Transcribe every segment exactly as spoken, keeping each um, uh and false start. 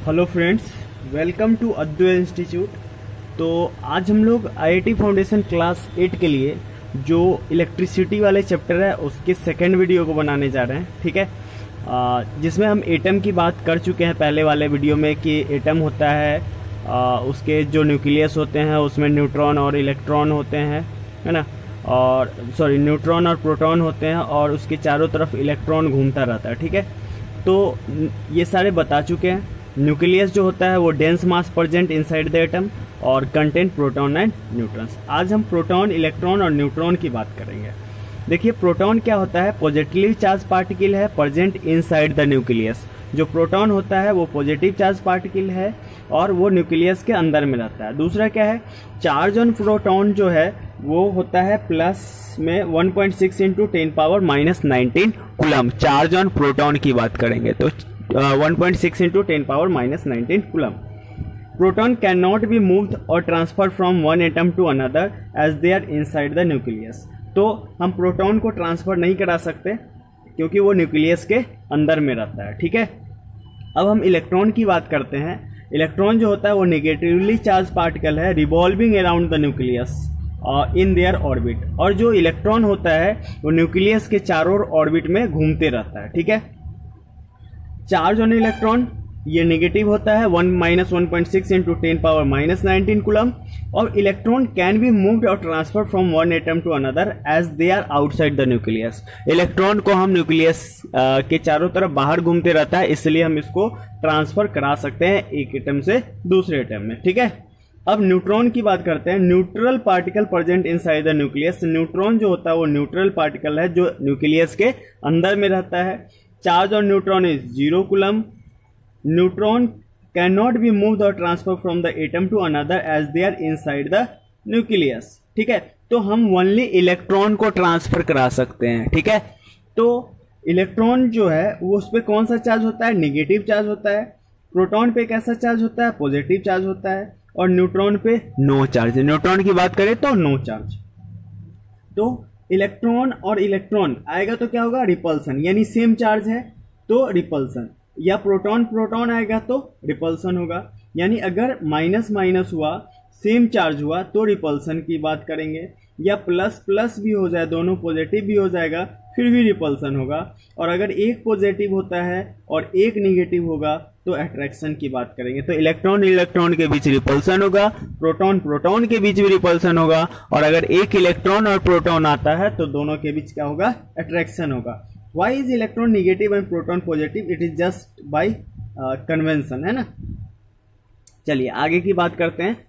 Hello friends, welcome to Advait institute. तो आज हम लोग आईआईटी फाउंडेशन क्लास एट के लिए जो इलेक्ट्रिसिटी वाले चैप्टर है उसके सेकंड वीडियो को बनाने जा रहे हैं। ठीक है, आ, जिसमें हम एटम की बात कर चुके हैं पहले वाले वीडियो में कि एटम होता है, आ, उसके जो न्यूक्लियस होते हैं उसमें न्यूट्रॉन और इलेक्ट्रॉन होते हैं, है ना, और सॉरी न्यूट्रॉन और प्रोटॉन होते हैं और उसके चारों तरफ इलेक्ट्रॉन घूमता रहता है। ठीक है, तो ये सारे बता चुके हैं। न्यूक्लियस जो होता है वो dense mass present inside the atom और कंटेंट प्रोटॉन एंड न्यूट्रॉन्स। आज हम प्रोटॉन, इलेक्ट्रॉन और न्यूट्रॉन की बात करेंगे। देखिए, प्रोटॉन क्या होता है? पॉजिटिवली चार्ज पार्टिकल है प्रेजेंट इनसाइड द न्यूक्लियस। जो प्रोटॉन होता है वो पॉजिटिव चार्ज पार्टिकल है और वो न्यूक्लियस के अंदर में रहता है। दूसरा क्या है? चार्ज ऑन प्रोटॉन जो है वो होता है प्लस में one point six into ten power minus nineteen coulomb. Charge on proton की बात करेंगे तो one point six into ten power minus nineteen coulomb. Proton can not be moved और transfer from one atom to another as they are inside the nucleus. तो हम proton को transfer नहीं करा सकते क्योंकि वो न्यूक्लियस के अंदर में रहता है। ठीक है, अब हम इलेक्ट्रॉन की बात करते हैं। इलेक्ट्रॉन जो होता है वो नेगेटिवली चार्ज पार्टिकल है revolving around the nucleus in their orbit. और जो इलेक्ट्रॉन होता है वो न्यूक्लियस के चारों ऑर्बिट में घूमते रहता है। ठीक है, चार्ज ऑन इलेक्ट्रॉन ये नेगेटिव होता है one minus one point six into ten power minus nineteen coulomb. और इलेक्ट्रॉन कैन बी मूव्ड और transfer from one atom to another as they are outside the nucleus. Electron को हम nucleus के चारों तरफ बाहर घूमते रहता है, इसलिए हम इसको ट्रांसफर करा सकते हैं एक एटम से दूसरे एटम में। ठीक है, अब न्यूट्रॉन की बात करते हैं। Neutral particle present inside the nucleus. Neutron जो होता है वो न्यूट्रल पार्टिकल है जो न्यूक्लियस के अंदर में रहता है। Charge on neutron is zero coulomb. Neutron can not be moved और transfer from the atom to another as they are inside the nucleus. ठीक है, तो हम ओनली इलेक्ट्रॉन को ट्रांसफर करा सकते हैं। ठीक है, तो इलेक्ट्रॉन जो है वो उस पर कौन सा चार्ज होता है? नेगेटिव चार्ज होता है। प्रोटॉन पे कैसा चार्ज होता है? पॉजिटिव चार्ज होता है। और न्यूट्रॉन पे नो चार्ज। न्यूट्रॉन की बात करें तो नो चार्ज। तो इलेक्ट्रॉन और इलेक्ट्रॉन आएगा तो क्या होगा? रिपल्सन, यानी सेम चार्ज है तो रिपल्सन। या प्रोटॉन प्रोटॉन आएगा तो रिपल्सन होगा। यानी अगर माइनस माइनस हुआ, सेम चार्ज हुआ तो रिपल्सन की बात करेंगे। या प्लस प्लस भी हो जाए, दोनों पॉजिटिव भी हो जाएगा, फिर भी रिपल्सन होगा। और अगर एक पॉजिटिव होता है और एक निगेटिव होगा तो अट्रैक्शन की बात करेंगे। तो इलेक्ट्रॉन इलेक्ट्रॉन के बीच रिपल्सन होगा, प्रोटॉन प्रोटॉन के बीच भी रिपल्सन होगा। और अगर एक इलेक्ट्रॉन और प्रोटॉन आता है तो दोनों के बीच क्या होगा? अट्रैक्शन होगा। Why is electron negative and proton positive? It is just by uh, convention, है ना। चलिए आगे की बात करते हैं।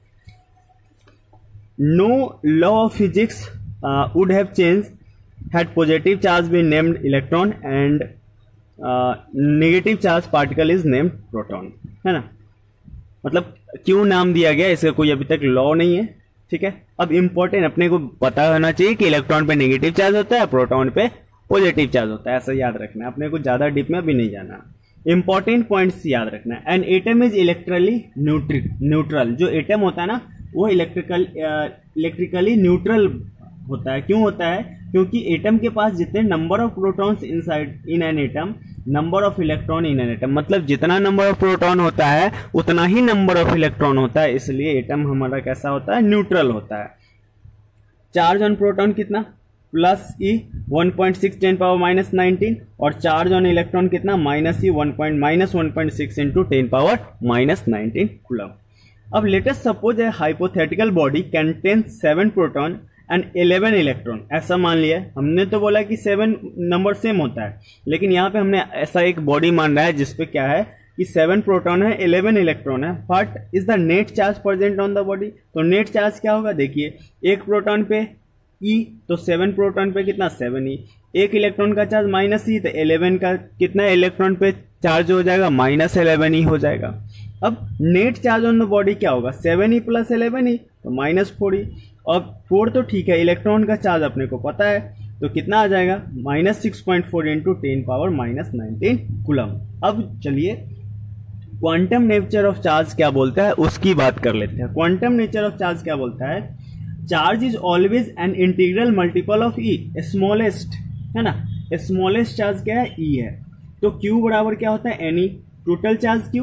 No law of physics uh, would have changed had positive charge been named electron and uh, negative charge particle is named proton, है ना। मतलब क्यों नाम दिया गया इसका कोई अभी तक लॉ नहीं है। ठीक है, अब इम्पोर्टेंट अपने को पता होना चाहिए कि इलेक्ट्रॉन पे नेगेटिव चार्ज होता है, प्रोटॉन पे पॉजिटिव चार्ज होता है। ऐसा याद रखना है, अपने को ज्यादा डीप में भी नहीं जाना। इंपॉर्टेंट पॉइंट्स याद रखना है। An atom is electrically neutral. जो एटम होता है ना वो इलेक्ट्रिकल इलेक्ट्रिकली न्यूट्रल होता है। क्यों होता है? क्योंकि एटम के पास जितने number of protons inside in an atom, number of electron in an atom, मतलब जितना नंबर ऑफ प्रोटॉन होता है उतना ही नंबर ऑफ इलेक्ट्रॉन होता है। इसलिए एटम हमारा कैसा होता है? न्यूट्रल होता है। चार्ज ऑन प्रोटॉन कितना? Plus e one point six ten power minus nineteen. और चार्ज ऑन इलेक्ट्रॉन कितना? Minus e one point minus one point six into ten power minus nineteen coulomb. अब latest suppose a hypothetical body contain seven proton and eleven electron. ऐसा मान लिया, हमने तो बोला कि सेवन नंबर सेम होता है, लेकिन यहाँ पे हमने ऐसा एक बॉडी मान रहा है जिसपे क्या है कि सेवन प्रोटॉन है, इलेवन इलेक्ट्रॉन है। But is the net charge present on the body. तो नेट चार्ज क्या होगा? देखिए, एक प्रोटॉन पे ई तो सेवन प्रोटॉन पे कितना? Seven e. एक इलेक्ट्रॉन का चार्ज माइनस ई तो इलेवन का कितना इलेक्ट्रॉन पे चार्ज हो जाएगा? माइनस इलेवन ई हो जाएगा। अब net charge on the body क्या होगा? Seven e plus eleven e तो माइनस फोर ई। और फोर तो ठीक है, इलेक्ट्रॉन का चार्ज अपने को पता है तो कितना आ जाएगा? Minus six point four into ten power minus nineteen coulomb. अब चलिए क्वांटम नेचर ऑफ चार्ज क्या बोलता है उसकी बात कर लेते हैं। क्वांटम नेचर ऑफ चार्ज क्या बोलता है? Charge is always an integral multiple of e, smallest, है ना। स्मॉलेस्ट चार्ज क्या है? ई है। तो Q बराबर क्या होता है? एनी टोटल चार्ज Q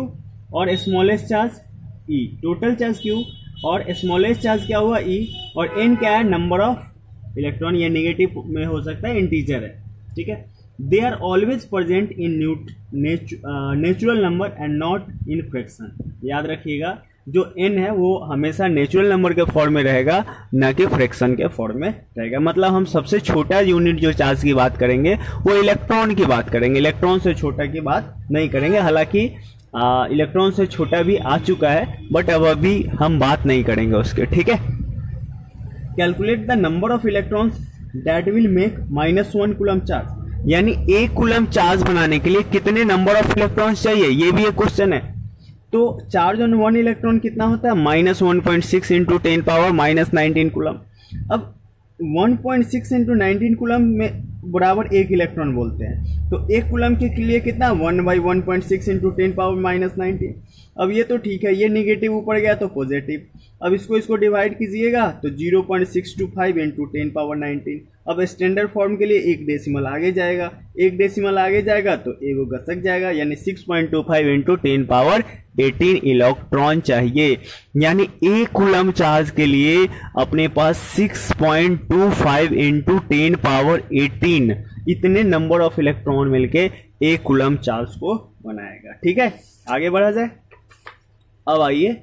और smallest charge e, total charge Q और स्मॉलेस्ट चार्ज क्या हुआ ई, और एन क्या है, नंबर ऑफ इलेक्ट्रॉन, या नेगेटिव में हो सकता है, इंटीजर है, ठीक है। They are always present in natural number and not in fraction. याद रखिएगा जो n है वो हमेशा नेचुरल नंबर के फॉर्म में रहेगा, ना कि फ्रैक्शन के फॉर्म में रहेगा। मतलब हम सबसे छोटा यूनिट जो चार्ज की बात करेंगे वो इलेक्ट्रॉन की बात करेंगे, इलेक्ट्रॉन से छोटा की बात नहीं करेंगे। हालांकि इलेक्ट्रॉन से छोटा भी आ चुका है, बट अब अभी हम बात नहीं करेंगे उसके, ठीक है। Calculate the number of electrons that will make minus one coulomb charge, यानी एक कूलम चार्ज बनाने के लिए कितने नंबर ऑफ इलेक्ट्रॉन्स चाहिए, ये भी एक क्वेश्चन है। तो चार्ज ऑन वन इलेक्ट्रॉन कितना होता है, minus one point six into ten power minus nineteen coulomb. अब one point six into nineteen coulomb में बराबर एक इलेक्ट्रॉन बोलते हैं, तो एक कूलम के लिए कितना, one by one point six into ten power minus nineteen. अब ये तो ठीक है, ये निगेटिव ऊपर गया तो पॉजिटिव। अब इसको इसको डिवाइड कीजिएगा तो zero point six two five into ten power nineteen. अब स्टैंडर्ड फॉर्म के लिए एक डेसिमल आगे जाएगा, एक डेसिमल आगे जाएगा तो एगो गसक जाएगा, यानी six point two five into ten power eighteen electron चाहिए। यानी एक कूलम चार्ज के लिए अपने पास six point two five into ten power eighteen इतने नंबर ऑफ इलेक्ट्रॉन मिलके एक कूलम चार्ज को बनाएगा, ठीक है। आगे बढ़ा जाए। अब आइए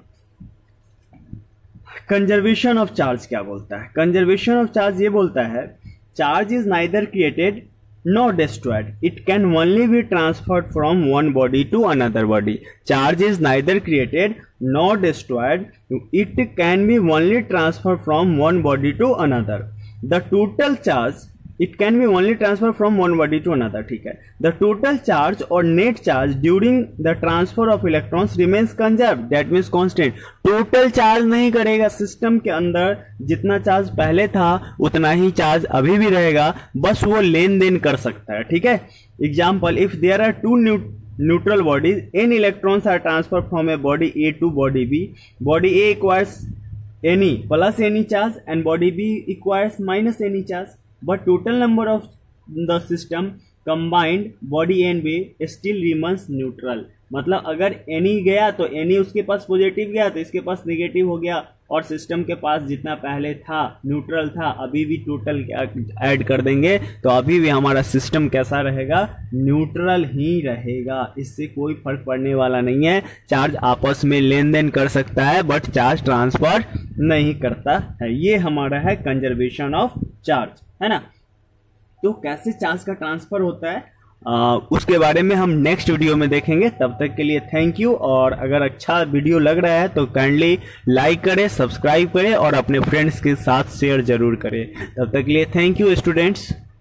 कंजर्वेशन ऑफ चार्ज क्या बोलता है। कंजर्वेशन ऑफ चार्ज ये बोलता है charge is neither created nor destroyed, it can only be transferred from one body to another body. Charge is neither created nor destroyed, it can be only transferred from one body to another. The total charge, it can be only transferred from one body to another, ठीक है। The total charge or net charge during the transfer of electrons remains conserved, that means constant. Total charge नहीं करेगा, system के अंदर जितना charge पहले था उतना ही चार्ज अभी भी रहेगा, बस वो लेन देन कर सकता है, ठीक है। Example, if there are two neutral bodies, n electrons are transferred from a body A to body B. Body A acquires any plus any charge and body B acquires minus any charge, but total number of the system combined body A and B still remains neutral. मतलब अगर any गया तो any उसके पास positive गया तो इसके पास negative हो गया, और सिस्टम के पास जितना पहले था न्यूट्रल था अभी भी टोटल ऐड कर देंगे तो अभी भी हमारा सिस्टम कैसा रहेगा, न्यूट्रल ही रहेगा। इससे कोई फर्क पड़ने वाला नहीं है। चार्ज आपस में लेन देन कर सकता है बट चार्ज ट्रांसफर नहीं करता है। ये हमारा है कंजर्वेशन ऑफ चार्ज, है ना। तो कैसे चार्ज का ट्रांसफर होता है आ, उसके बारे में हम नेक्स्ट वीडियो में देखेंगे। तब तक के लिए थैंक यू, और अगर अच्छा वीडियो लग रहा है तो काइंडली लाइक करें, सब्सक्राइब करें और अपने फ्रेंड्स के साथ शेयर जरूर करें। तब तक के लिए थैंक यू स्टूडेंट्स।